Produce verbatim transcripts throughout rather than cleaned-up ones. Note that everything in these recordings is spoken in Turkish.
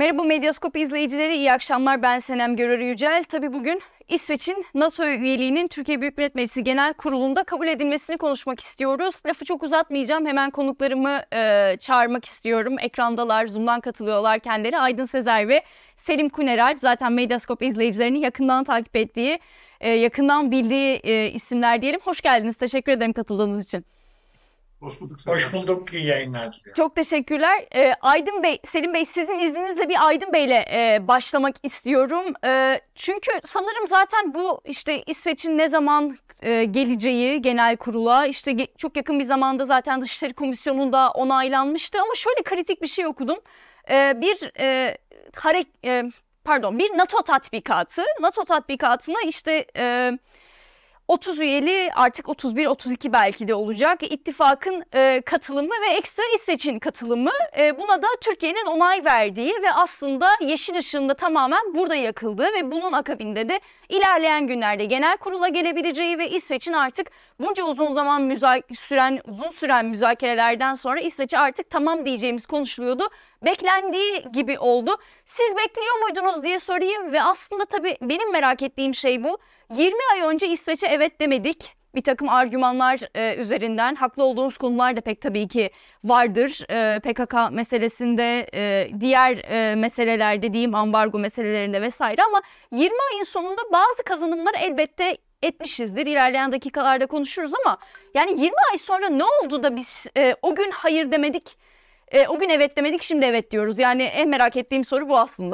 Merhaba Medyaskop izleyicileri, iyi akşamlar. Ben Senem Görür Yücel. Tabii bugün İsveç'in NATO üyeliğinin Türkiye Büyük Millet Meclisi Genel Kurulu'nda kabul edilmesini konuşmak istiyoruz. Lafı çok uzatmayacağım. Hemen konuklarımı e, çağırmak istiyorum. Ekrandalar, Zoom'dan katılıyorlar kendileri. Aydın Sezer ve Selim Kuneralp. Zaten Medyaskop izleyicilerinin yakından takip ettiği, e, yakından bildiği e, isimler diyelim. Hoş geldiniz. Teşekkür ederim katıldığınız için. Hoş bulduk. Hoş bulduk, iyi yayınlar diliyorum. Çok teşekkürler. Ee, Aydın Bey, Selim Bey, sizin izninizle bir Aydın Bey'le e, başlamak istiyorum. E, çünkü sanırım zaten bu işte İsveç'in ne zaman e, geleceği genel kurula işte ge- çok yakın bir zamanda zaten Dışişleri Komisyonu'nda onaylanmıştı. Ama şöyle kritik bir şey okudum. E, bir e, harek, e, pardon bir NATO tatbikatı, NATO tatbikatına işte... E, otuz üyeli artık otuz bir otuz iki belki de olacak ittifakın e, katılımı ve ekstra İsveç'in katılımı e, buna da Türkiye'nin onay verdiği ve aslında yeşil ışığında tamamen burada yakıldığı ve bunun akabinde de ilerleyen günlerde genel kurula gelebileceği ve İsveç'in artık bunca uzun zaman müza- süren uzun süren müzakerelerden sonra İsveç'e artık tamam diyeceğimiz konuşuluyordu. Beklendiği gibi oldu. Siz bekliyor muydunuz diye sorayım ve aslında tabii benim merak ettiğim şey bu. yirmi ay önce İsveç'e evet demedik. Bir takım argümanlar e, üzerinden haklı olduğumuz konular da pek tabii ki vardır. E, P K K meselesinde, e, diğer e, meselelerde diyeyim ambargo meselelerinde vesaire ama yirmi ayın sonunda bazı kazanımlar elbette etmişizdir. İlerleyen dakikalarda konuşuruz ama yani yirmi ay sonra ne oldu da biz e, o gün hayır demedik, e, o gün evet demedik, şimdi evet diyoruz. Yani en merak ettiğim soru bu aslında.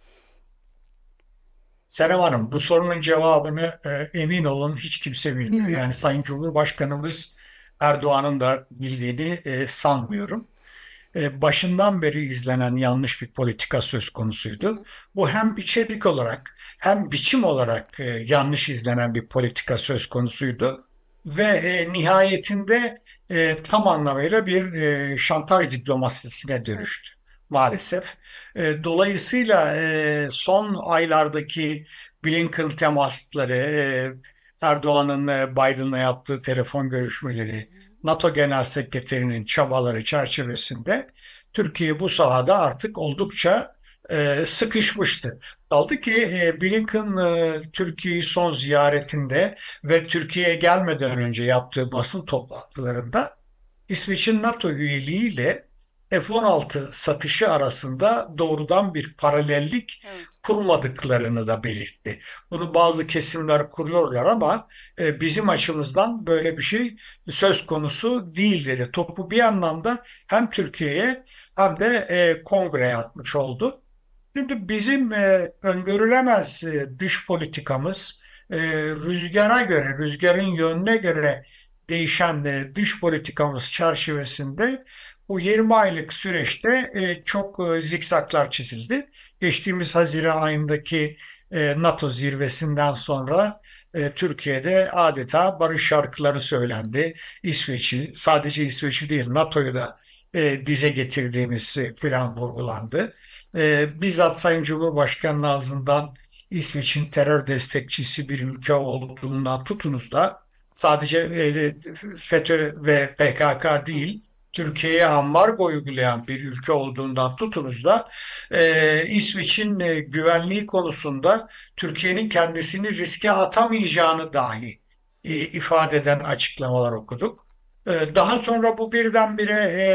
Senem Hanım, bu sorunun cevabını e, emin olun hiç kimse bilmiyor. Bilmiyorum. Yani Sayın Cumhurbaşkanımız Erdoğan'ın da bildiğini e, sanmıyorum. E, başından beri izlenen yanlış bir politika söz konusuydu. Bu hem içerik olarak hem biçim olarak e, yanlış izlenen bir politika söz konusuydu. Ve e, nihayetinde e, tam anlamıyla bir e, şantaj diplomasisine dönüştü maalesef. E, dolayısıyla e, son aylardaki Blinken temasları, e, Erdoğan'ın e, Biden'la yaptığı telefon görüşmeleri, NATO Genel Sekreterinin çabaları çerçevesinde Türkiye bu sahada artık oldukça e, sıkışmıştı. Kaldı ki e, Blinken e, Türkiye'yi son ziyaretinde ve Türkiye'ye gelmeden önce yaptığı basın toplantılarında İsveç'in NATO üyeliğiyle F on altı satışı arasında doğrudan bir paralellik Evet. kurmadıklarını da belirtti. Bunu bazı kesimler kuruyorlar ama e, bizim açımızdan böyle bir şey söz konusu değil dedi. Topu bir anlamda hem Türkiye'ye hem de e, kongreye atmış oldu. Şimdi bizim e, öngörülemez e, dış politikamız e, rüzgara göre, rüzgarın yönüne göre değişen e, dış politikamız çerçevesinde bu yirmi aylık süreçte e, çok e, zikzaklar çizildi. Geçtiğimiz Haziran ayındaki e, NATO zirvesinden sonra e, Türkiye'de adeta barış şarkıları söylendi. İsveç'i, sadece İsveç'i değil NATO'yu da e, dize getirdiğimiz e, plan vurgulandı. E, bizzat Sayın Cumhurbaşkanı'nın ağzından İsveç'in terör destekçisi bir ülke olduğundan tutunuz da sadece e, FETÖ ve P K K değil, Türkiye'ye ambargo uygulayan bir ülke olduğundan tutunuz da e, İsveç'in e, güvenliği konusunda Türkiye'nin kendisini riske atamayacağını dahi e, ifade eden açıklamalar okuduk. E, daha sonra bu birdenbire e,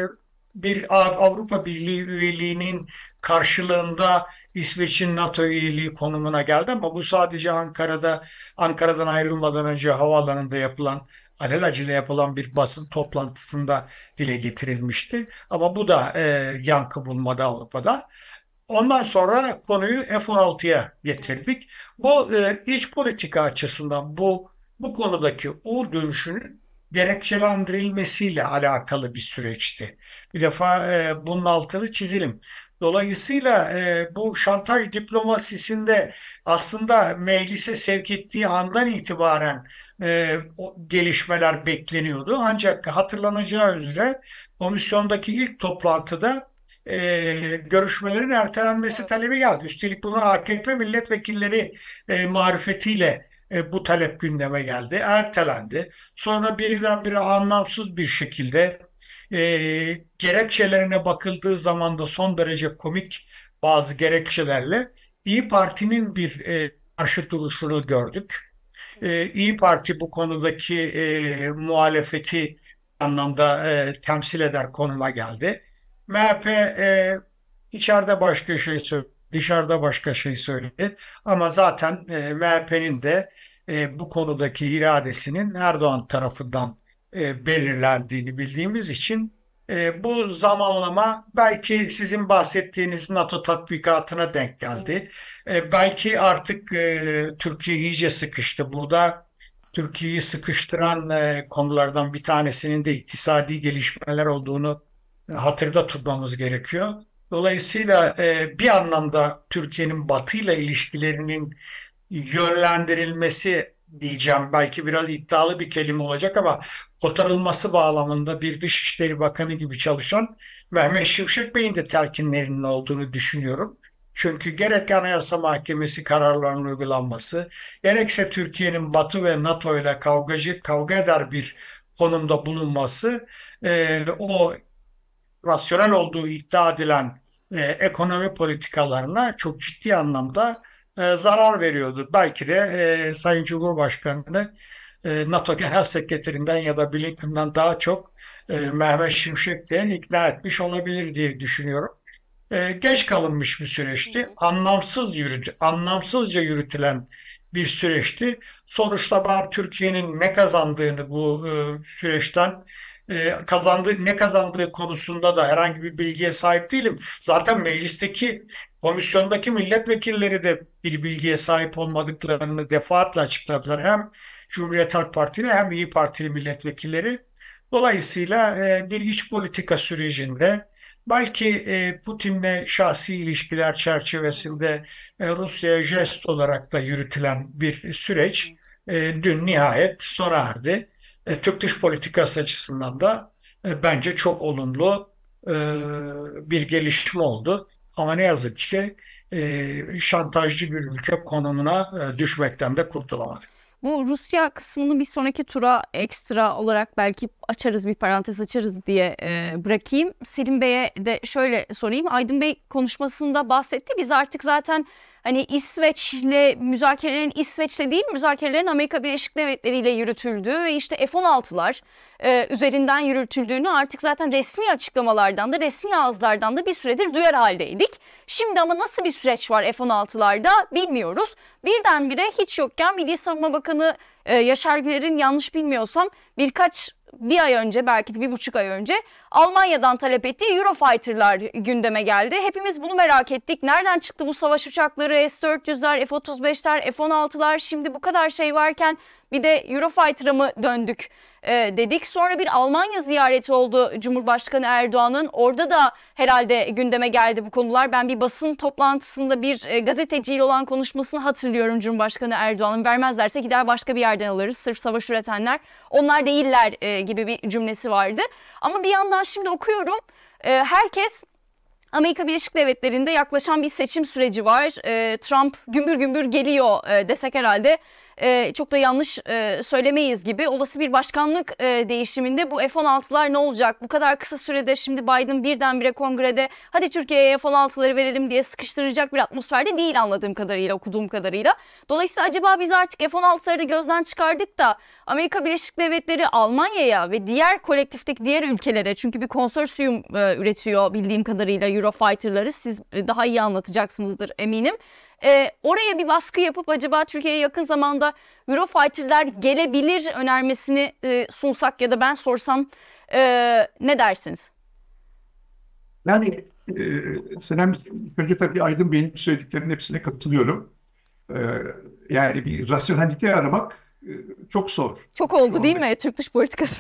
bir Avrupa Birliği üyeliğinin karşılığında İsveç'in NATO üyeliği konumuna geldi ama bu sadece Ankara'da Ankara'dan ayrılmadan önce havaalanında yapılan alelacele yapılan bir basın toplantısında dile getirilmişti. Ama bu da e, yankı bulmadı Avrupa'da. Ondan sonra konuyu F on altıya getirdik. Bu e, iç politika açısından bu bu konudaki U dönüşünün gerekçelendirilmesiyle alakalı bir süreçti. Bir defa e, bunun altını çizelim. Dolayısıyla e, bu şantaj diplomasisinde aslında meclise sevk ettiği andan itibaren e, o gelişmeler bekleniyordu. Ancak hatırlanacağı üzere komisyondaki ilk toplantıda e, görüşmelerin ertelenmesi talebi geldi. Üstelik bunu A K P milletvekilleri e, marifetiyle e, bu talep gündeme geldi, ertelendi. Sonra birdenbire anlamsız bir şekilde E, Gerekçelerine bakıldığı zaman da son derece komik bazı gerekçelerle İyi Parti'nin bir e, karşı duruşunu gördük. E, İyi Parti bu konudaki e, muhalefeti anlamda e, temsil eder konuma geldi. M H P e, içeride başka şey söyledi, dışarıda başka şey söyledi. Ama zaten e, M H P'nin de e, bu konudaki iradesinin Erdoğan tarafından e, belirlendiğini bildiğimiz için e, bu zamanlama belki sizin bahsettiğiniz NATO tatbikatına denk geldi. E, belki artık e, Türkiye iyice sıkıştı. Burada Türkiye'yi sıkıştıran e, konulardan bir tanesinin de iktisadi gelişmeler olduğunu e, hatırda tutmamız gerekiyor. Dolayısıyla e, bir anlamda Türkiye'nin Batı ile ilişkilerinin yönlendirilmesi diyeceğim. Belki biraz iddialı bir kelime olacak ama kotarılması bağlamında bir Dışişleri Bakanı gibi çalışan Mehmet Şimşek Bey'in de telkinlerinin olduğunu düşünüyorum. Çünkü gerek Anayasa Mahkemesi kararlarının uygulanması, gerekse Türkiye'nin Batı ve NATO ile kavgacı, kavga eder bir konumda bulunması, e, o rasyonel olduğu iddia edilen e, ekonomi politikalarına çok ciddi anlamda e, zarar veriyordu. Belki de e, Sayın Cumhurbaşkanı e, NATO Genel Sekreterinden ya da Blinken'dan daha çok e, Mehmet Şimşek de ikna etmiş olabilir diye düşünüyorum. E, geç kalınmış bir süreçti. Anlamsız yürütü, anlamsızca yürütülen bir süreçti. Sonuçta ben Türkiye'nin ne kazandığını bu e, süreçten e, kazandığı ne kazandığı konusunda da herhangi bir bilgiye sahip değilim. Zaten meclisteki komisyondaki milletvekilleri de bir bilgiye sahip olmadıklarını defaatle açıkladılar. Hem Cumhuriyet Halk Partili hem İyi Partili milletvekilleri. Dolayısıyla e, bir iç politika sürecinde belki e, Putin'le şahsi ilişkiler çerçevesinde e, Rusya'ya jest olarak da yürütülen bir süreç e, dün nihayet sona erdi. E, Türk dış politikası açısından da e, bence çok olumlu e, bir gelişme oldu. Ama ne yazık ki e, şantajcı bir ülke konumuna e, düşmekten de kurtulamadık. Bu Rusya kısmını bir sonraki tura ekstra olarak belki açarız, bir parantez açarız diye e, bırakayım. Selim Bey'e de şöyle sorayım. Aydın Bey konuşmasında bahsetti. Biz artık zaten hani İsveç'le müzakerelerin İsveç'le değil müzakerelerin Amerika Birleşik Devletleri ile yürütüldüğü ve işte F on altılar e, üzerinden yürütüldüğünü artık zaten resmi açıklamalardan da resmi ağızlardan da bir süredir duyar haldeydik. Şimdi ama nasıl bir süreç var F on altılarda bilmiyoruz. Birdenbire hiç yokken Milli Savunma Bakanı e, Yaşar Güler'in, yanlış bilmiyorsam birkaç bir ay önce, belki de bir buçuk ay önce Almanya'dan talep ettiği Eurofighter'lar gündeme geldi. Hepimiz bunu merak ettik. Nereden çıktı bu savaş uçakları, S dört yüzler, F otuz beşler, F on altılar? Şimdi bu kadar şey varken bir de Eurofighter'a mı döndük e, dedik. Sonra bir Almanya ziyareti oldu Cumhurbaşkanı Erdoğan'ın. Orada da herhalde gündeme geldi bu konular. Ben bir basın toplantısında bir e, gazeteciyle olan konuşmasını hatırlıyorum Cumhurbaşkanı Erdoğan'ın. Vermezlerse gider başka bir yerden alırız. Sırf savaş üretenler onlar değiller e, gibi bir cümlesi vardı. Ama bir yandan şimdi okuyorum. E, herkes Amerika Birleşik Devletleri'nde yaklaşan bir seçim süreci var. E, Trump gümbür gümbür geliyor e, desek herhalde e, çok da yanlış e, söylemeyiz gibi. Olası bir başkanlık e, değişiminde bu F on altılar ne olacak? Bu kadar kısa sürede şimdi Biden birdenbire kongrede hadi Türkiye'ye F on altıları verelim diye sıkıştıracak bir atmosferde değil anladığım kadarıyla, okuduğum kadarıyla. Dolayısıyla acaba biz artık F on altıları da gözden çıkardık da Amerika Birleşik Devletleri Almanya'ya ve diğer kolektifteki diğer ülkelere, çünkü bir konsorsiyum e, üretiyor bildiğim kadarıyla Eurofighter'ları, siz daha iyi anlatacaksınızdır eminim. Ee, oraya bir baskı yapıp acaba Türkiye'ye yakın zamanda Eurofighter'lar gelebilir önermesini e, sunsak ya da ben sorsam e, ne dersiniz? Yani e, Senem, önce tabii Aydın Bey'in söylediklerinin hepsine katılıyorum. E, yani bir rasyonelite aramak e, çok zor. Çok oldu Şu değil anda. mi Türk dış politikası?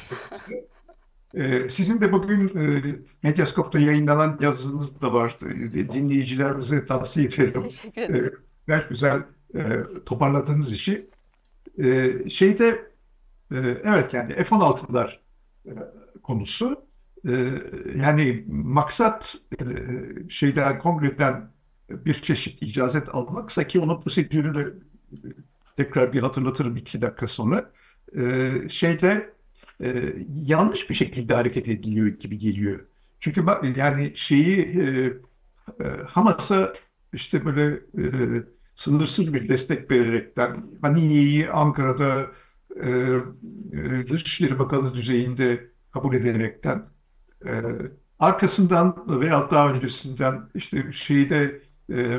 E, sizin de bugün e, Medyascope'da yayınlanan yazınız da var. E, dinleyicilerimize tavsiye ederim. Teşekkür E, ederim. gayet güzel e, toparladığınız işi. E, şeyde e, evet yani F on altılar e, konusu. Ee, yani maksat e, şeyden kongreden bir çeşit icazet almaksa, ki onun prosedürünü de tekrar bir hatırlatırım iki dakika sonra. Ee, şeyde e, yanlış bir şekilde hareket ediliyor gibi geliyor. Çünkü bak yani şeyi e, e, Hamas'a işte böyle e, sınırsız bir destek vererekten Haniyye'yi Ankara'da e, e, Dışişleri Bakanı düzeyinde kabul ederekten e, arkasından veya daha öncesinden işte şeyde e,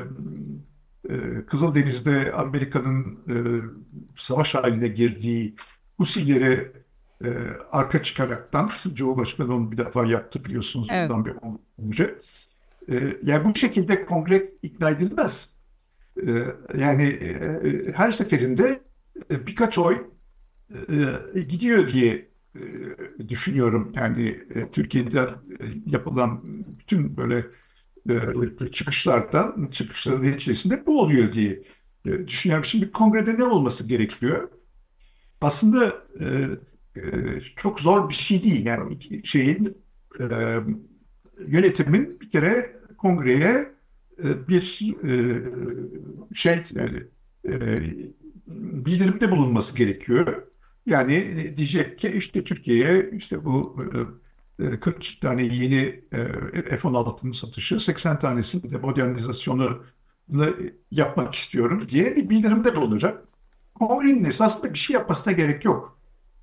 e, Kızıldeniz'de Amerika'nın e, savaş haline girdiği Husileri e, arka çıkaraktan Cumhurbaşkanı onu bir defa yaptı biliyorsunuz Evet. bundan bir on önce. E, yani bu şekilde kongre ikna edilmez. E, yani e, her seferinde e, birkaç oy e, gidiyor diye e, düşünüyorum. Yani e, Türkiye'de e, yapılan bütün böyle e, çıkışlardan, çıkışların içerisinde bu oluyor diye e, düşünüyorum. Şimdi kongrede ne olması gerekiyor? Aslında e, e, çok zor bir şey değil. Yani iki- şeyin e, yönetimin bir kere kongreye e, bir e, şey yani, e, bildirimde bulunması gerekiyor. Yani e, diyecek ki işte Türkiye'ye işte bu e, e, kırk tane yeni e, F on altının satışı, seksen tanesinin de modernizasyonu yapmak istiyorum diye bir bildirimde bulunacak. Kongrenin esasında bir şey yapmasına gerek yok.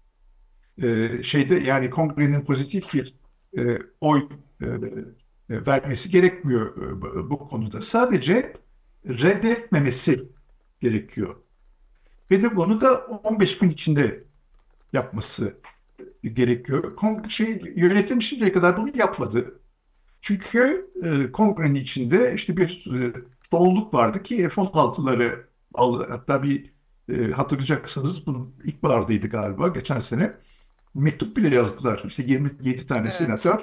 Ee, şeyde yani kongrenin pozitif bir e, oy e, e, vermesi gerekmiyor e, bu, bu konuda. Sadece reddetmemesi gerekiyor. Ve de bunu da on beş gün içinde yapması gerekiyor. Kong şey, yönetim şimdiye kadar bunu yapmadı. Çünkü e, kongrenin içinde işte bir e, doğruluk vardı ki F on altıları al, hatta bir e, hatırlayacaksınız bunun ilkbahardaydı galiba geçen sene mektup bile yazdılar. İşte yirmi yedi tane Evet. senatör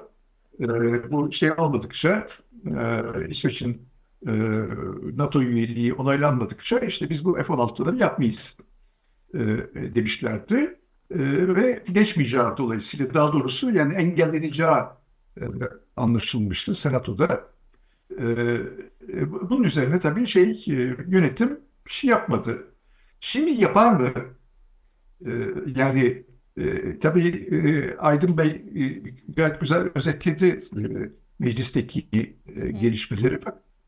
e, bu şey olmadıkça e, İsveç'in e, NATO üyeliği onaylanmadıkça işte biz bu F on altıları yapmayız e, demişlerdi. E, ve geçmeyeceği dolayısıyla daha doğrusu yani engelleneceği e, anlaşılmıştı Senato'da. E, e, bunun üzerine tabii şey e, yönetim bir şey yapmadı. Şimdi yapar mı? E, yani e, tabii e, Aydın Bey e, gayet güzel özetledi e, meclisteki e, gelişmeleri.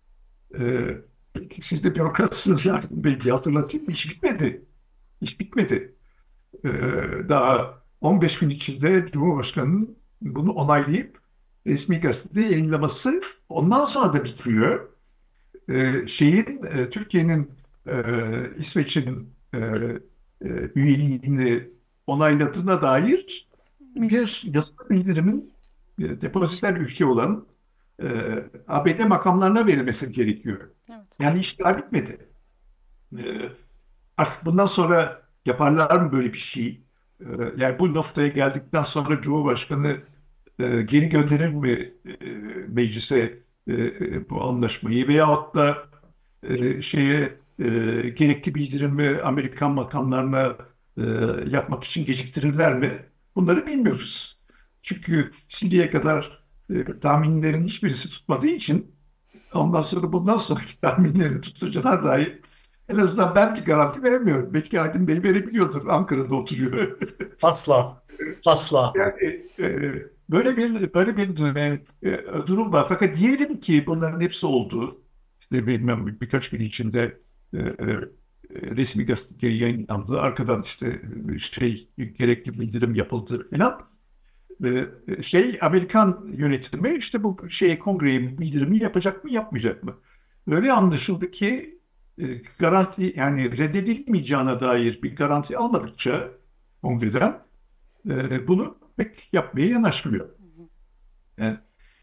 E, siz de bürokratsınız Aydın Bey diye hatırlatayım. İş bitmedi. İş bitmedi. E, daha on beş gün içinde Cumhurbaşkanı'nın bunu onaylayıp resmi gazetede yayınlaması ondan sonra da bitmiyor. E, şeyin e, Türkiye'nin e, İsveç'in e, e, üyeliğini onayladığına dair bir yazılı bildirimin e, depoziter ülke olan e, A B D makamlarına verilmesi gerekiyor. Evet. Yani iş daha bitmedi. E, artık bundan sonra yaparlar mı böyle bir şey? E, yani bu noktaya geldikten sonra Cumhurbaşkanı e, geri gönderir mi e, meclise e, bu anlaşmayı veyahut da e, şeye e, gerekli bildirimi Amerikan makamlarına e, yapmak için geciktirirler mi? Bunları bilmiyoruz. Çünkü şimdiye kadar e, tahminlerin hiçbirisi tutmadığı için ondan sonra bundan sonraki tahminlerin tutacağına dair en azından ben bir garanti veremiyorum. Belki Aydın Bey verebiliyordur. Ankara'da oturuyor. Asla. Asla. Yani e, böyle bir böyle bir e, e, durum var. Fakat diyelim ki bunların hepsi oldu. İşte bilmem birkaç gün içinde e, e, resmi gazetede yayınlandı. Arkadan işte e, şey gerekli bildirim yapıldı falan. E, şey Amerikan yönetimi işte bu şeye kongreye bildirimi yapacak mı yapmayacak mı? Öyle anlaşıldı ki e, garanti yani reddedilmeyeceğine dair bir garanti almadıkça kongreden e, bunu pek yapmaya yanaşmıyor. Yani,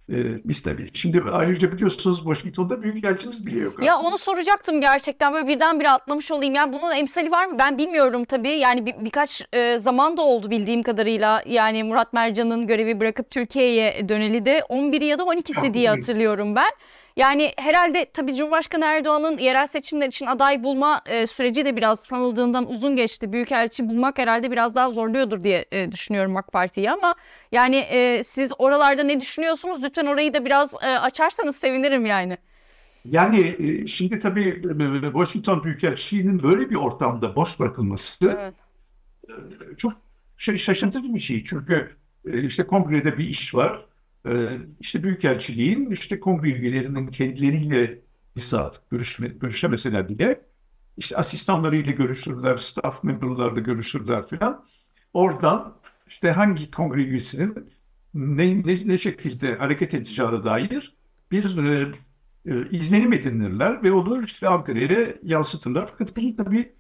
e, biz tabii. Şimdi ayrıca biliyorsunuz Washington'da büyükelçimiz bile yok Ya artık. onu soracaktım gerçekten, böyle birdenbire atlamış olayım. Yani bunun emsali var mı? Ben bilmiyorum tabii. Yani bir, birkaç e, zaman da oldu bildiğim kadarıyla. Yani Murat Mercan'ın görevi bırakıp Türkiye'ye döneli de on biri ya da on ikisi diye hatırlıyorum ben. Yani herhalde tabii Cumhurbaşkanı Erdoğan'ın yerel seçimler için aday bulma e, süreci de biraz sanıldığından uzun geçti. Büyükelçi bulmak herhalde biraz daha zorluyordur diye e, düşünüyorum AK Parti'yi, ama yani e, siz oralarda ne düşünüyorsunuz? Lütfen orayı da biraz e, açarsanız sevinirim yani. Yani e, şimdi tabii e, Washington Büyükelçiliği'nin böyle bir ortamda boş bırakılması Evet. e, çok şey, şaşırtıcı bir şey. Çünkü e, işte kongrede bir iş var. E, işte büyükelçiliğin işte kongre üyelerinin kendileriyle bir saat görüşme, görüşemeseler bile işte asistanlarıyla görüşürler, staff memberlarla görüşürler filan. Oradan işte hangi kongre üyesinin ne, ne, ne şekilde hareket edeceğine dair bir e, e, izlenim edinirler ve onu işte Ankara'ya yansıtırlar. Fakat bunun tabii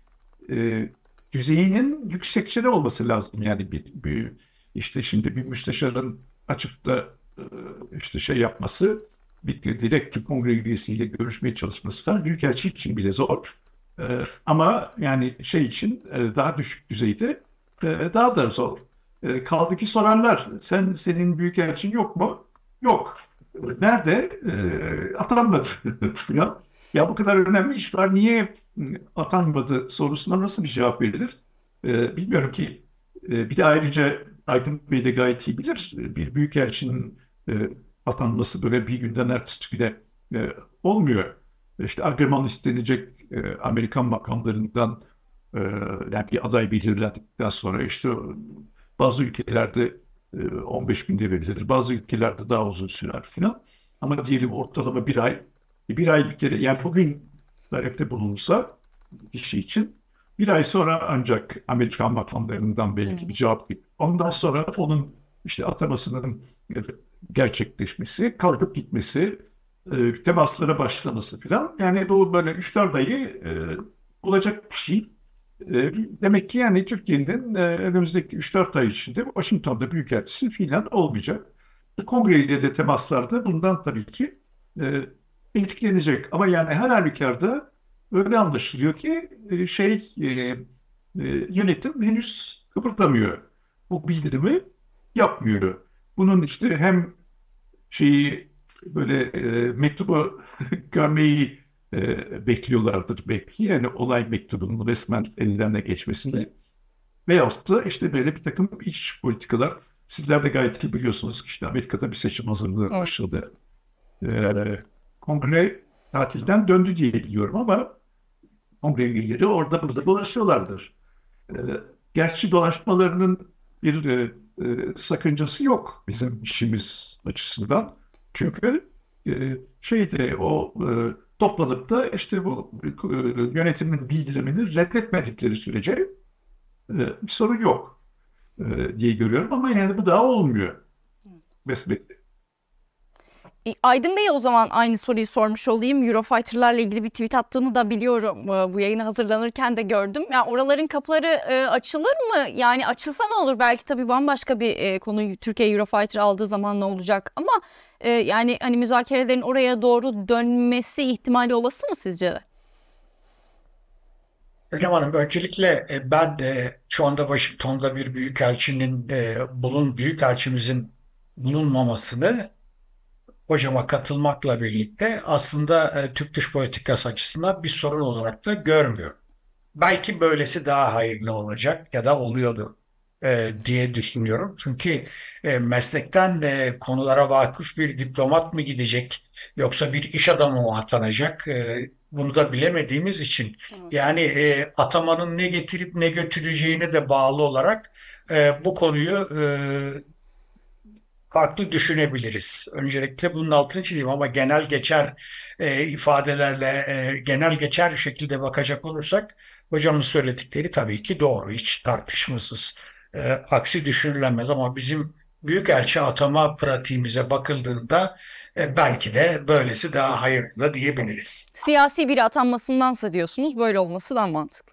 e, düzeyinin yüksekçe olması lazım. Yani bir, bir işte şimdi bir müsteşarın açıp da e, işte şey yapması, bir direkt bir kongre üyesiyle görüşmeye çalışması falan büyükelçi için bile zor. E, ama yani şey için e, daha düşük düzeyde e, daha da zor. E, kaldı ki sorarlar. Sen senin büyükelçin yok mu? Yok. Nerede? E, atanmadı. Ya, ya bu kadar önemli iş var. Niye atanmadı sorusuna nasıl bir cevap verilir? E, bilmiyorum ki. E, bir de ayrıca Aydın Bey de gayet iyi bilir. Bir büyükelçinin e, atanması böyle bir günden ertesi güne e, olmuyor. İşte agreman istenecek e, Amerikan makamlarından e, yani bir aday belirlendikten sonra işte bazı ülkelerde e, on beş günde verilir. Bazı ülkelerde daha uzun sürer filan. Ama diyelim ortalama bir ay. Bir ay bir kere yani bugün talepte bulunsa kişi için bir ay sonra ancak Amerikan makamlarından belki bir cevap gelir. Ondan sonra onun işte atamasının gerçekleşmesi, kalkıp gitmesi, e, temaslara başlaması filan. Yani bu böyle üç dört ayı e, bulacak bir şey. E, demek ki yani Türkiye'nin e, önümüzdeki üç dört ay içinde Washington'da büyükelçisi filan olmayacak. Kongre ile de temaslarda bundan tabii ki e, etkilenecek. Ama yani her halükarda öyle anlaşılıyor ki e, şey e, e, yönetim henüz kıpırdamıyor. Bu bildirimi yapmıyor. Bunun işte hem şeyi böyle e, mektubu görmeyi e, bekliyorlardır belki. Yani olay mektubunun resmen ellerine geçmesini. Veyahut da işte böyle bir takım iç politikalar. Sizler de gayet iyi biliyorsunuz ki işte Amerika'da bir seçim hazırlığı başladı. E, kongre tatilden döndü diye biliyorum ama kongre üyeleri orada burada dolaşıyorlardır. E, gerçi dolaşmalarının bir e, e, sakıncası yok bizim işimiz açısından. Çünkü e, şeyde o e, toplanıp da işte bu e, yönetimin bildirimini reddetmedikleri sürece e, bir sorun yok e, diye görüyorum ama yani bu daha olmuyor. Mesela E, Aydın Bey'e o zaman aynı soruyu sormuş olayım. Eurofighter'larla ilgili bir tweet attığını da biliyorum. E, Bu yayına hazırlanırken de gördüm. Yani oraların kapıları e, açılır mı? Yani açılsa ne olur? Belki tabii bambaşka bir e, konu. Türkiye Eurofighter aldığı zaman ne olacak? Ama e, yani hani müzakerelerin oraya doğru dönmesi ihtimali olası mı sizce de? Hocam Hanım, öncelikle e, ben de şu anda Washington'da bir büyükelçinin e, bulun büyükelçimizin bulunmamasını hocama katılmakla birlikte aslında e, Türk dış politikası açısından bir sorun olarak da görmüyorum. Belki böylesi daha hayırlı olacak ya da oluyordu e, diye düşünüyorum. Çünkü e, meslekten e, konulara vakıf bir diplomat mı gidecek yoksa bir iş adamı mı atanacak? E, bunu da bilemediğimiz için yani e, atamanın ne getirip ne götüreceğine de bağlı olarak e, bu konuyu e, farklı düşünebiliriz. Öncelikle bunun altını çizeyim ama genel geçer e, ifadelerle e, genel geçer şekilde bakacak olursak hocamın söyledikleri tabii ki doğru, hiç tartışmasız. E, aksi düşünülemez ama bizim büyükelçi atama pratiğimize bakıldığında e, belki de böylesi daha hayırlı da diyebiliriz. Siyasi biri atanmasındansa diyorsunuz, böyle olması daha mantıklı.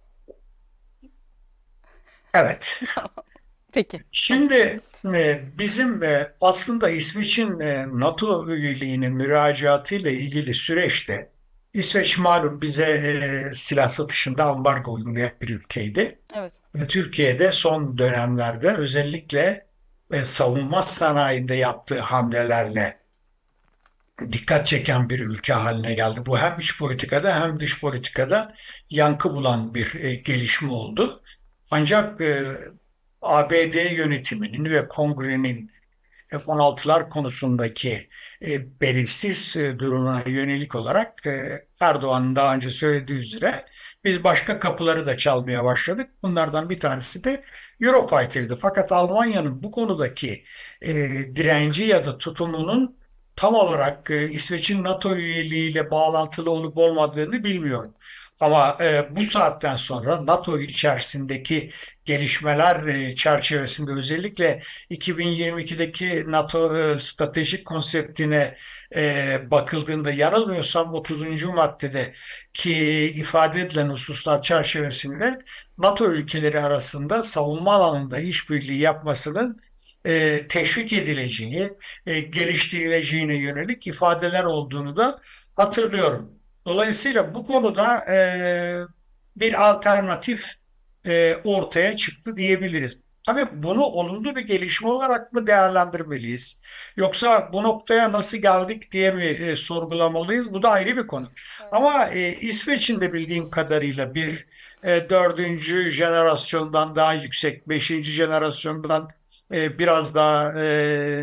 Evet. Peki. Şimdi e, bizim e, aslında İsveç'in e, NATO üyeliğine müracaatı ile ilgili süreçte İsveç malum bize e, silah satışında ambargo uygulayan bir ülkeydi. Evet. Ve Türkiye'de son dönemlerde özellikle e, savunma sanayinde yaptığı hamlelerle dikkat çeken bir ülke haline geldi. Bu hem iç politikada hem dış politikada yankı bulan bir e, gelişme oldu. Ancak e, A B D yönetiminin ve kongrenin F on altılar konusundaki e, belirsiz e, duruma yönelik olarak e, Erdoğan'ın daha önce söylediği üzere biz başka kapıları da çalmaya başladık. Bunlardan bir tanesi de Eurofighter'dı. Fakat Almanya'nın bu konudaki e, direnci ya da tutumunun tam olarak e, İsveç'in NATO üyeliğiyle bağlantılı olup olmadığını bilmiyorum. Ama e, bu saatten sonra NATO içerisindeki gelişmeler e, çerçevesinde özellikle iki bin yirmi ikideki NATO e, stratejik konseptine e, bakıldığında yanılmıyorsam otuzuncu maddede ki ifade edilen hususlar çerçevesinde NATO ülkeleri arasında savunma alanında işbirliği yapmasının e, teşvik edileceği, e, geliştirileceğine yönelik ifadeler olduğunu da hatırlıyorum. Dolayısıyla bu konuda e, bir alternatif e, ortaya çıktı diyebiliriz. Tabii bunu olumlu bir gelişme olarak mı değerlendirmeliyiz? Yoksa bu noktaya nasıl geldik diye mi e, sorgulamalıyız? Bu da ayrı bir konu. Ama e, İsveç'in de bildiğim kadarıyla bir e, dördüncü jenerasyondan daha yüksek, beşinci jenerasyondan e, biraz daha e,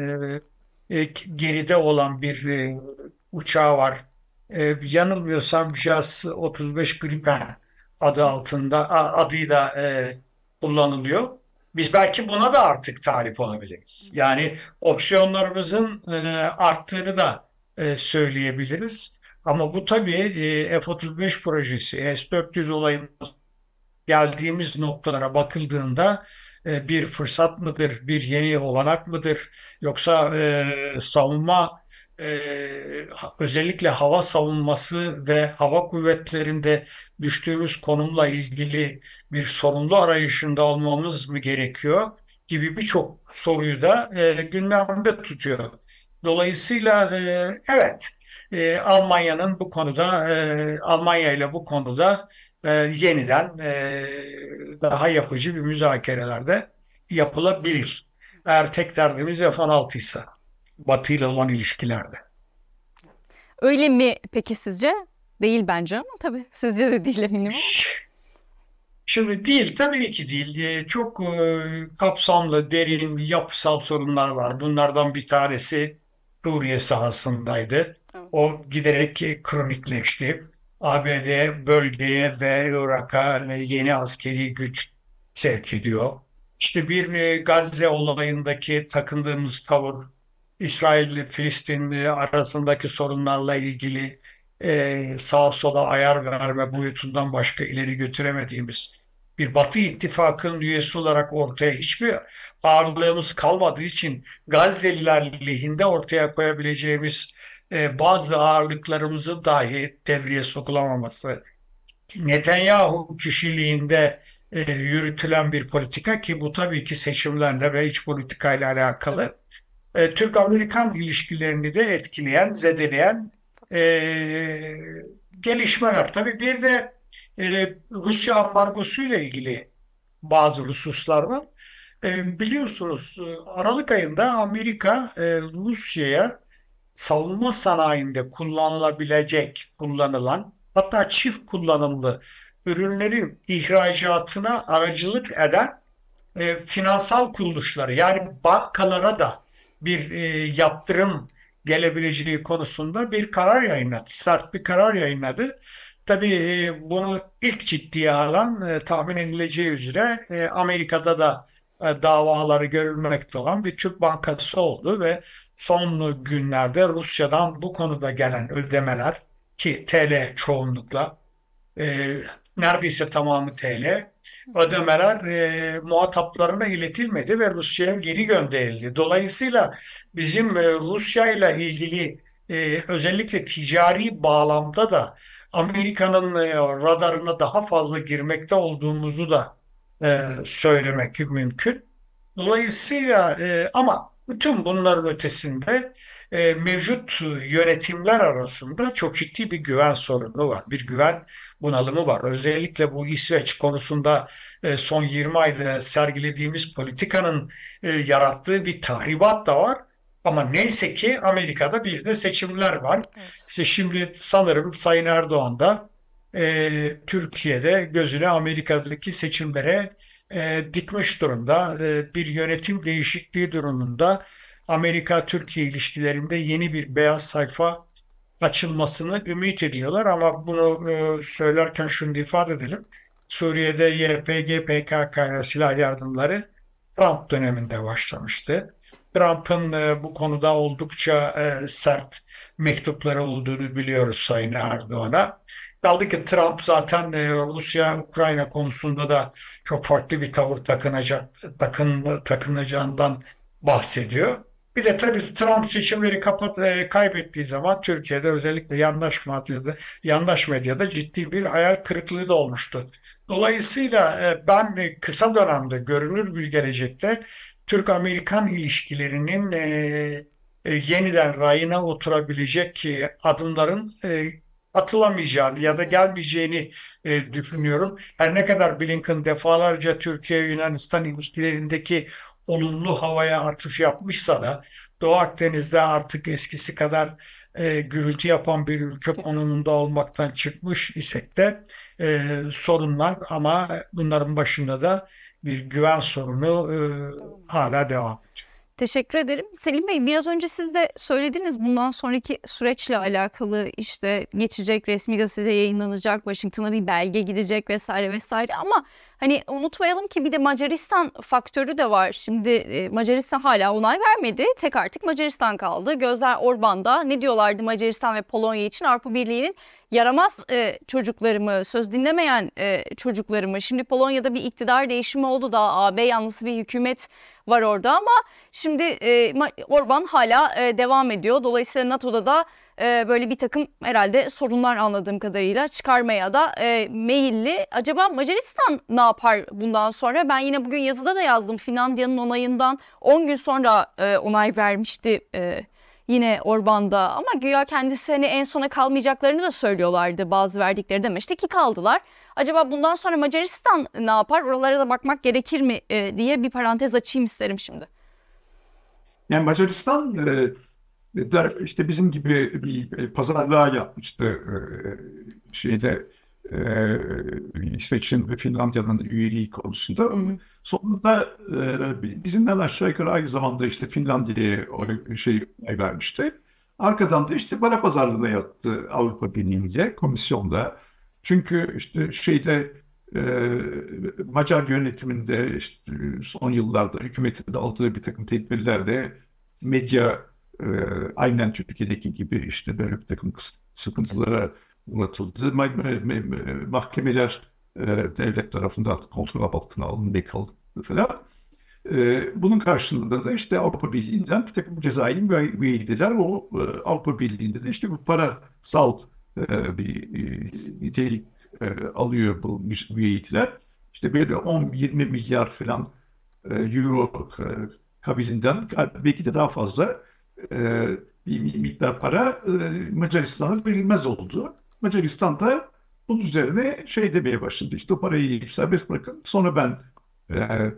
e, geride olan bir e, uçağı var. E, yanılmıyorsam JAS otuz beş Gripen adı altında a- adıyla e, kullanılıyor. Biz belki buna da artık talip olabiliriz. Yani opsiyonlarımızın e, arttığını da e, söyleyebiliriz. Ama bu tabii e, F otuz beş projesi, S dört yüz olayında geldiğimiz noktalara bakıldığında e, bir fırsat mıdır, bir yeni olanak mıdır, yoksa e, savunma e, özellikle hava savunması ve hava kuvvetlerinde düştüğümüz konumla ilgili bir sorumlu arayışında olmamız mı gerekiyor gibi birçok soruyu da e, gündemde tutuyor. Dolayısıyla e, evet, e, Almanya'nın bu konuda e, Almanya ile bu konuda e, yeniden e, daha yapıcı bir müzakerelerde yapılabilir. Eğer tek derdimiz F on altı ise Batı ile olan ilişkilerde. Öyle mi peki sizce? Değil bence ama tabii sizce de değil eminim ama. Şimdi değil, tabii ki değil. E, Çok e, kapsamlı, derin yapısal sorunlar var. Bunlardan bir tanesi Suriye sahasındaydı. Evet. O giderek kronikleşti. A B D bölgeye ve Irak'a yeni askeri güç sevk ediyor. İşte bir e, Gazze olayındaki takındığımız tavır, İsrail ile Filistin arasındaki sorunlarla ilgili e, sağa sola ayar verme boyutundan başka ileri götüremediğimiz bir Batı ittifakının üyesi olarak ortaya hiçbir ağırlığımız kalmadığı için Gazze'liler lehinde ortaya koyabileceğimiz e, bazı ağırlıklarımızın dahi devreye sokulamaması, Netanyahu kişiliğinde e, yürütülen bir politika ki bu tabii ki seçimlerle ve iç politikayla alakalı. E, Türk-Amerikan ilişkilerini de etkileyen, zedeleyen e, gelişmeler. Tabii bir de e, Rusya ambargosu ile ilgili bazı hususlar var. E, biliyorsunuz e, Aralık ayında Amerika e, Rusya'ya savunma sanayinde kullanılabilecek, kullanılan hatta çift kullanımlı ürünlerin ihracatına aracılık eden e, finansal kuruluşları yani bankalara da bir e, yaptırım gelebileceği konusunda bir karar yayınladı. Sert bir karar yayınladı. Tabii e, bunu ilk ciddiye alan e, tahmin edileceği üzere e, Amerika'da da e, davaları görülmekte olan bir Türk bankası oldu ve son günlerde Rusya'dan bu konuda gelen ödemeler ki T L çoğunlukla e, neredeyse tamamı T L ödemeler e, muhataplarına iletilmedi ve Rusya'ya geri gönderildi. Dolayısıyla bizim e, Rusya ile ilgili e, özellikle ticari bağlamda da Amerika'nın e, radarına daha fazla girmekte olduğumuzu da e, söylemek mümkün. Dolayısıyla e, ama bütün bunların ötesinde e, mevcut yönetimler arasında çok ciddi bir güven sorunu var. Bir güven bunalımı var. Özellikle bu İsveç konusunda e, son yirmi ayda sergilediğimiz politikanın e, yarattığı bir tahribat da var. Ama neyse ki Amerika'da bir de seçimler var. Evet. İşte şimdi sanırım Sayın Erdoğan da e, Türkiye'de gözünü Amerika'daki seçimlere e, dikmiş durumda. E, bir yönetim değişikliği durumunda Amerika-Türkiye ilişkilerinde yeni bir beyaz sayfa açılmasını ümit ediyorlar. Ama bunu e, söylerken şunu da ifade edelim. Suriye'de Y P G, P K K'ya silah yardımları Trump döneminde başlamıştı. Trump'ın e, bu konuda oldukça e, sert mektupları olduğunu biliyoruz Sayın Erdoğan'a. Kaldı ki Trump zaten e, Rusya-Ukrayna konusunda da çok farklı bir tavır takınacak, takın, takınacağından bahsediyor. Bir de tabii Trump seçimleri kapat, e, kaybettiği zaman Türkiye'de özellikle yandaş medyada, yandaş medyada ciddi bir hayal kırıklığı da olmuştu. Dolayısıyla e, ben e, kısa dönemde görünür bir gelecekte Türk-Amerikan ilişkilerinin e, e, yeniden rayına oturabilecek e, adımların e, atılamayacağını ya da gelmeyeceğini e, düşünüyorum. Her ne kadar Blinken defalarca Türkiye-Yunanistan ilişkilerindeki olumlu havaya atıf yapmışsa da Doğu Akdeniz'de artık eskisi kadar e, gürültü yapan bir ülke konumunda olmaktan çıkmış isek de e, sorunlar, ama bunların başında da bir güven sorunu e, hala devam ediyor. Teşekkür ederim. Selim Bey, biraz önce siz de söylediniz bundan sonraki süreçle alakalı, işte geçecek, resmi gazetede yayınlanacak, Washington'a bir belge gidecek vesaire vesaire, ama hani unutmayalım ki bir de Macaristan faktörü de var. Şimdi e, Macaristan hala onay vermedi. Tek artık Macaristan kaldı. Gözler Orban'da. Ne diyorlardı Macaristan ve Polonya için? Avrupa Birliği'nin yaramaz e, çocuklarımı, söz dinlemeyen e, çocuklarımı. Şimdi Polonya'da bir iktidar değişimi oldu. Daha A B yanlısı bir hükümet var orada, ama şimdi e, Orban hala e, devam ediyor. Dolayısıyla NATO'da da e, böyle bir takım herhalde sorunlar, anladığım kadarıyla, çıkarmaya da e, meyilli. Acaba Macaristan ne yapar bundan sonra? Ben yine bugün yazıda da yazdım. Finlandiya'nın onayından on gün sonra e, onay vermişti e, yine Orban'da, ama güya kendisi hani en sona kalmayacaklarını da söylüyorlardı. Bazı verdikleri demişti ki kaldılar. Acaba bundan sonra Macaristan ne yapar? Oralara da bakmak gerekir mi e, diye bir parantez açayım isterim şimdi. Yani Macaristan e, der, işte bizim gibi bir pazarlığa yapmıştı e, şeyde e, İsveç'in ve Finlandiya'nın üyeliği konusunda. Hı hı. Sonunda e, bizimden aşağı yukarı aynı zamanda işte Finlandiya'ya şey vermişti. Arkadan da işte para pazarlığına yattı Avrupa Birliği'nde, komisyonda. Çünkü işte şeyde e, Macar yönetiminde işte son yıllarda hükümetin de aldığı bir takım tedbirlerle medya e, aynen Türkiye'deki gibi işte böyle bir takım sıkıntılara uğratıldı. Mahkemeler e, devlet tarafından kontrol altına alındı falan. E, bunun karşılığında da işte Avrupa Birliği'nden bir takım cezai vergiler, o e, Avrupa Birliği'nde de işte bu parasal e, bir nitelik e, alıyor bu vergiler. İşte böyle on yirmi milyar falan e, euro e, kabilinden, belki de daha fazla e, bir miktar para e, Macaristan'a verilmez oldu. Macaristan da bunun üzerine şey demeye başladı. İşte o parayı serbest bırakın. Sonra ben e,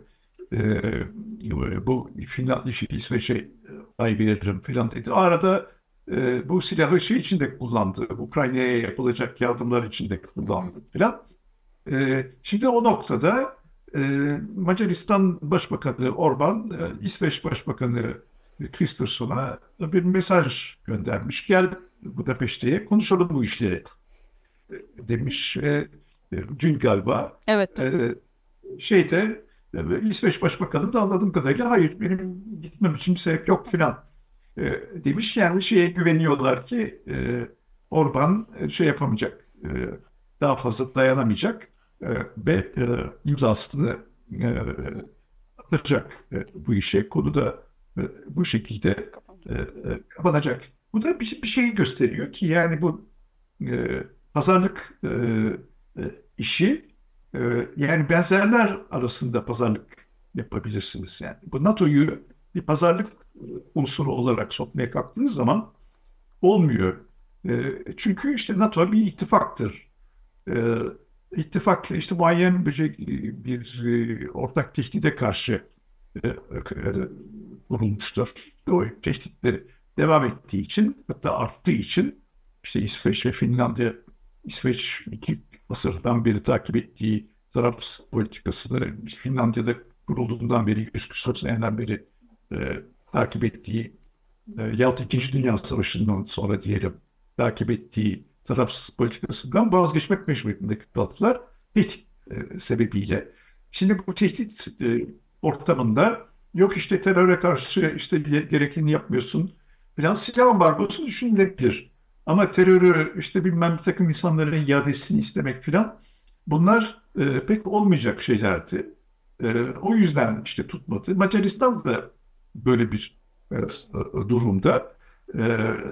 e, bu Finlandiya, İsveç'e ay veririm falan dedi. Arada e, bu silahı şey için de kullandı. Ukrayna'ya yapılacak yardımlar için de kullandı falan. E, şimdi o noktada e, Macaristan Başbakanı Orban, e, İsveç Başbakanı Kristersson'a bir mesaj göndermiş. Gel Budapeşte'ye konuşalım bu işleri demiş. E, dün galiba. Evet. E, şeyde e, İsveç Başbakanı da anladığım kadarıyla hayır benim gitmem için bir sebep yok filan e, demiş. Yani şeye güveniyorlar ki e, Orban şey yapamayacak, e, daha fazla dayanamayacak e, ve e, imzasını e, atacak e, bu işe. Konu da e, bu şekilde e, e, kapanacak. Bu da bir, bir şeyi gösteriyor ki yani bu e, pazarlık e, e, işi, e, yani benzerler arasında pazarlık yapabilirsiniz. Yani bu NATO'yu bir pazarlık unsuru olarak sokmaya kalktığınız zaman olmuyor. E, çünkü işte NATO bir ittifaktır. E, ittifak işte muayyen bir, bir, bir ortak tehdide karşı e, e, kurulmuştur. O tehditleri devam ettiği için, hatta arttığı için işte İsveç ve Finlandiya, İsveç iki asırdan beri takip ettiği taraf politikasını Finlandiya'da kurulduğundan beri, yüz küsur seneden beri e, takip ettiği e, yahut İkinci Dünya Savaşı'ndan sonra diyelim takip ettiği tarafsız politikasından vazgeçmek mecburiyetinde kaldılar tehdit e, sebebiyle. Şimdi bu tehdit e, ortamında yok işte teröre karşı işte gerekeni yapmıyorsun falan, silah ambargosu düşünülebilir. Ama terörü işte bilmem bir takım insanların iadesini istemek falan, bunlar e, pek olmayacak şeylerdi. E, o yüzden işte tutmadı. Macaristan da böyle bir e, durumda. E,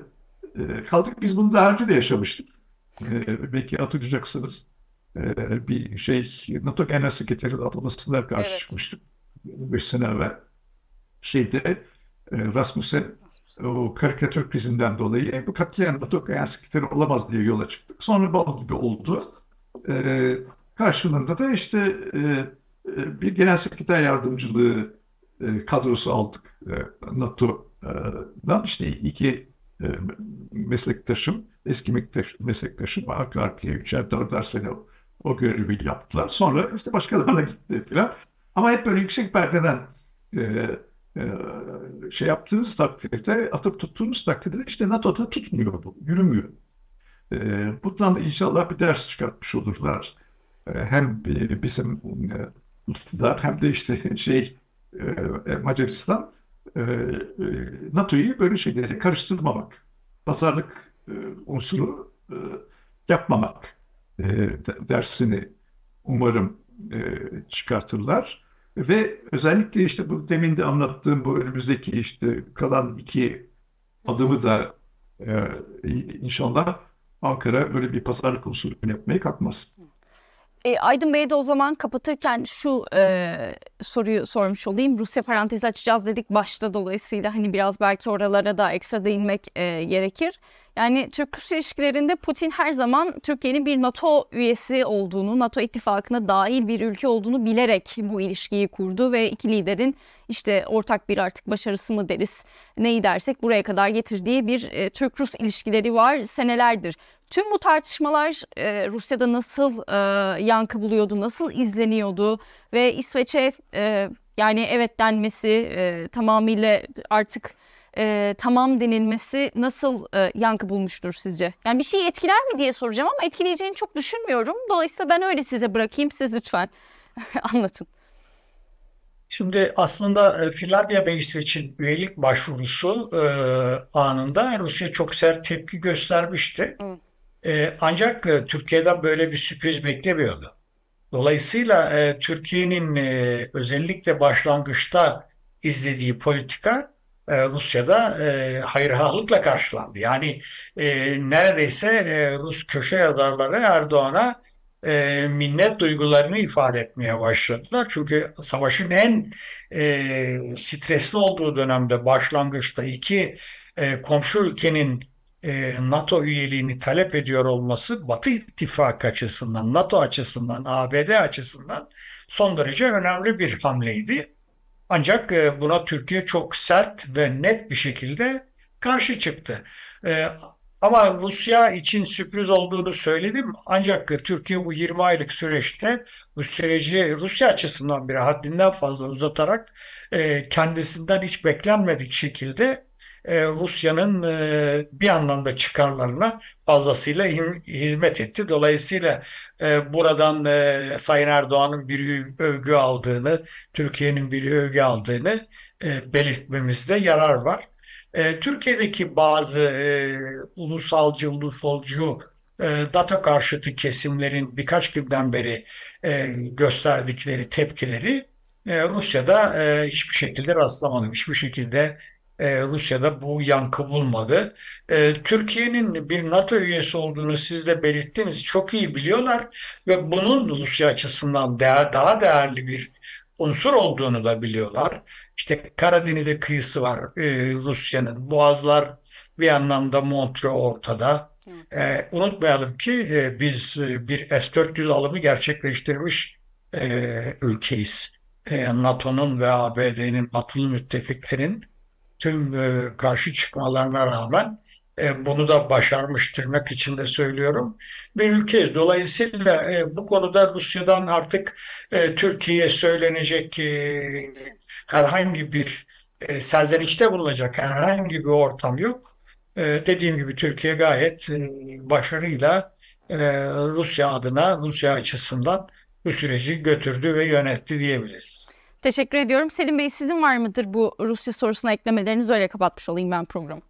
e, kaldık biz bunu daha önce de yaşamıştık. E, belki hatırlayacaksınız. E, bir şey NATO Genel Sekreteri atlamasına karşı Evet. çıkmıştık. Beş sene evvel. Şeyde e, Rasmussen o karikatür krizinden dolayı e, bu katiyen NATO Genel Sekreteri olamaz diye yola çıktık. Sonra bal gibi oldu. E, karşılığında da işte e, e, bir genel sekreter yardımcılığı e, kadrosu aldık. E, NATO'dan işte iki e, meslektaşım, eski meslektaş, meslektaşım arka arkaya üçer dörder sene o, o görevi yaptılar. Sonra işte başkalarına gitti falan. Ama hep böyle yüksek perdeden e, e, şey yaptığınız takdirde, atıp tuttuğunuz takdirde işte NATO'da tutmuyor bu, yürümüyor. E, bundan da inşallah bir ders çıkartmış olurlar. E, hem bizim e, iktidar hem de işte şey e, Macaristan e, e, NATO'yu böyle şeylere karıştırmamak, pazarlık e, unsuru e, yapmamak e, dersini umarım e, çıkartırlar. Ve özellikle işte bu demin de anlattığım bu önümüzdeki işte kalan iki adımı da e, inşallah Ankara böyle bir pazarlık unsuru yapmaya kalkmaz. E, Aydın Bey'e de o zaman kapatırken şu e, soruyu sormuş olayım. Rusya parantezi açacağız dedik başta, dolayısıyla hani biraz belki oralara da ekstra değinmek e, gerekir. Yani Türk-Rus ilişkilerinde Putin her zaman Türkiye'nin bir NATO üyesi olduğunu, NATO ittifakına dahil bir ülke olduğunu bilerek bu ilişkiyi kurdu ve iki liderin işte ortak bir artık başarısı mı deriz, neyi dersek buraya kadar getirdiği bir e, Türk-Rus ilişkileri var senelerdir. Tüm bu tartışmalar e, Rusya'da nasıl e, yankı buluyordu, nasıl izleniyordu ve İsveç'e e, yani evet denmesi, e, tamamıyla artık e, tamam denilmesi nasıl e, yankı bulmuştur sizce? Yani bir şeyi etkiler mi diye soracağım ama etkileyeceğini çok düşünmüyorum. Dolayısıyla ben öyle size bırakayım, siz lütfen anlatın. Şimdi aslında e, Finlandiya ve İsveç'in üyelik başvurusu e, anında Rusya çok sert tepki göstermişti. Hı. E, ancak e, Türkiye'den böyle bir sürpriz beklemiyordu. Dolayısıyla e, Türkiye'nin e, özellikle başlangıçta izlediği politika e, Rusya'da e, hayırhalıkla karşılandı. Yani e, neredeyse e, Rus köşe yazarları Erdoğan'a e, minnet duygularını ifade etmeye başladılar. Çünkü savaşın en e, stresli olduğu dönemde başlangıçta iki e, komşu ülkenin e, NATO üyeliğini talep ediyor olması Batı İttifakı açısından, NATO açısından, A B D açısından son derece önemli bir hamleydi. Ancak e, buna Türkiye çok sert ve net bir şekilde karşı çıktı. E, ama Rusya için sürpriz olduğunu söyledim. Ancak e, Türkiye bu yirmi aylık süreçte bu süreci Rusya açısından bir haddinden fazla uzatarak e, kendisinden hiç beklenmedik şekilde e, Rusya'nın e, bir anlamda çıkarlarına fazlasıyla hizmet etti. Dolayısıyla e, buradan e, Sayın Erdoğan'ın bir övgü aldığını, Türkiye'nin bir övgü aldığını e, belirtmemizde yarar var. E, Türkiye'deki bazı e, ulusalcı, ulusolcu, e, data karşıtı kesimlerin birkaç günden beri e, gösterdikleri tepkileri e, Rusya'da e, hiçbir şekilde rastlamadım. Hiçbir şekilde e, Rusya'da bu yankı bulmadı. E, Türkiye'nin bir NATO üyesi olduğunu siz de belirttiniz. Çok iyi biliyorlar ve bunun Rusya açısından değer, daha değerli bir unsur olduğunu da biliyorlar. İşte Karadeniz'e kıyısı var e, Rusya'nın. Boğazlar bir anlamda Montreux ortada. E, unutmayalım ki e, biz e, bir S dört yüz alımı gerçekleştirmiş e, ülkeyiz. E, NATO'nun ve A B D'nin batılı müttefiklerin tüm e, karşı çıkmalarına rağmen e, bunu da başarmış tırnak içinde söylüyorum. Bir ülkeyiz. Dolayısıyla e, bu konuda Rusya'dan artık e, Türkiye'ye söylenecek e, herhangi bir e, serzenişte bulunacak herhangi bir ortam yok. E, dediğim gibi Türkiye gayet e, başarıyla e, Rusya adına, Rusya açısından bu süreci götürdü ve yönetti diyebiliriz. Teşekkür ediyorum. Selim Bey, sizin var mıdır bu Rusya sorusuna eklemelerinizi, öyle kapatmış olayım ben programı.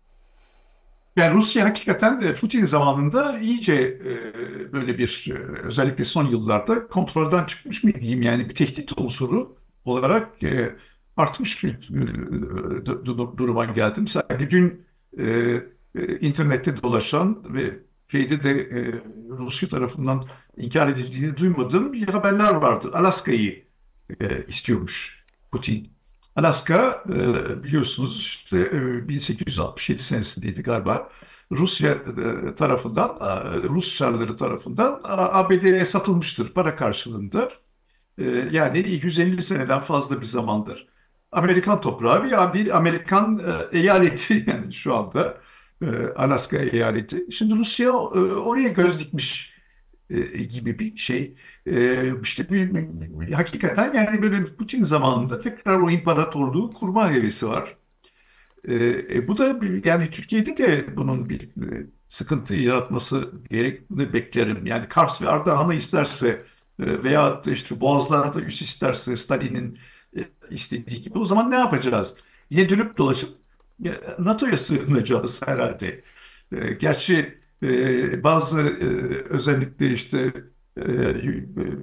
Yani Rusya hakikaten Putin zamanında iyice e, böyle bir e, özellikle son yıllarda kontrolden çıkmış mı diyeyim, yani bir tehdit unsuru olarak e, artmış bir e, duruma geldim. Sadece dün e, e, internette dolaşan ve şeyde de e, Rusya tarafından inkar edildiğini duymadığım bir haberler vardı. Alaska'yı e, istiyormuş Putin. Alaska e, biliyorsunuz işte e, bin sekiz yüz altmış yedi senesindeydi galiba. Rusya e, tarafından, e, Rus çarları tarafından A B D'ye satılmıştır para karşılığında. E, yani yüz elli seneden fazla bir zamandır. Amerikan toprağı bir, bir Amerikan e, eyaleti yani şu anda e, Alaska eyaleti. Şimdi Rusya e, oraya göz dikmiş e, gibi bir şey. E, işte bir, bir- hakikaten yani böyle Putin zamanında tekrar o imparatorluğu kurma hevesi var. E, e, bu da bir- yani Türkiye'de de bunun bir e, sıkıntı yaratması gerektiğini beklerim. Yani Kars ve Ardahan'ı isterse e, veya da işte Boğazlar'da üs isterse Stalin'in e, istediği gibi, o zaman ne yapacağız? Yine dönüp dolaşıp e, NATO'ya sığınacağız herhalde. E, gerçi e, bazı e, özellikle işte e, e,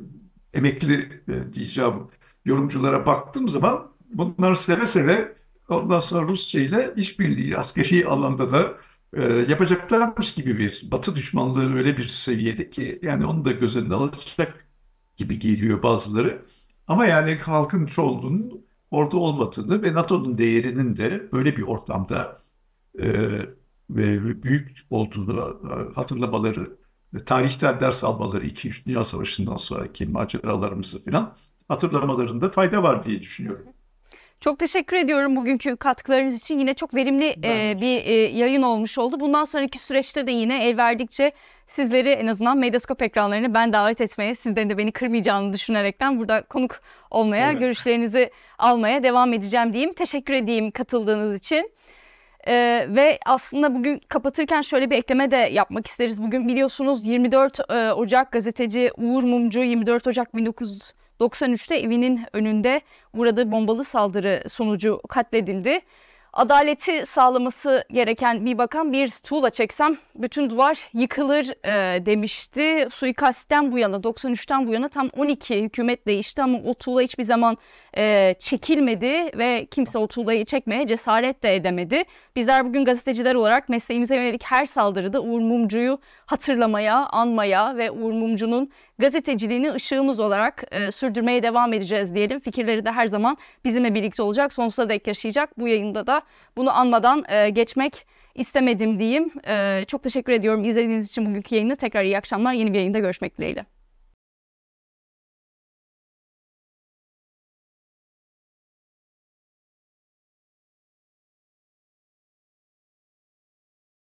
emekli e, diyeceğim yorumculara baktığım zaman bunlar seve seve ondan sonra Rusya ile işbirliği askeri alanda da e, yapacaklarmış gibi bir Batı düşmanlığı öyle bir seviyede ki yani onu da göz önüne alacak gibi geliyor bazıları. Ama yani halkın çoğunluğunun orada olmadığını ve NATO'nun değerinin de böyle bir ortamda e, ve büyük olduğunu e, hatırlamaları, e, tarihten ders almaları, İkinci Dünya Savaşı'ndan sonraki maceralarımızı falan hatırlamalarında fayda var diye düşünüyorum. Çok teşekkür ediyorum bugünkü katkılarınız için. Yine çok verimli Ben e, bir e, yayın olmuş oldu. Bundan sonraki süreçte de yine el verdikçe sizleri en azından Medyaskop ekranlarına ben davet etmeye, sizlerin de beni kırmayacağını düşünerekten burada konuk olmaya, Evet. görüşlerinizi almaya devam edeceğim diyeyim. Teşekkür edeyim katıldığınız için. Ee, ve aslında bugün kapatırken şöyle bir ekleme de yapmak isteriz. Bugün biliyorsunuz yirmi dört e, Ocak gazeteci Uğur Mumcu yirmi dört Ocak bin dokuz yüz doksan üçte evinin önünde uğradığı bombalı saldırı sonucu katledildi. Adaleti sağlaması gereken bir bakan bir tuğla çeksem bütün duvar yıkılır e, demişti. Suikastten bu yana, doksan üçten bu yana tam on iki hükümet değişti ama o tuğla hiçbir zaman e, çekilmedi ve kimse o tuğlayı çekmeye cesaret de edemedi. Bizler bugün gazeteciler olarak mesleğimize yönelik her saldırıda Uğur Mumcu'yu hatırlamaya, anmaya ve Uğur Mumcu'nun gazeteciliğini ışığımız olarak e, sürdürmeye devam edeceğiz diyelim. Fikirleri de her zaman bizimle birlikte olacak, sonsuza dek yaşayacak. Bu yayında da bunu anmadan e, geçmek istemedim diyeyim. E, çok teşekkür ediyorum izlediğiniz için bugünkü yayını. Tekrar iyi akşamlar. Yeni bir yayında görüşmek dileğiyle.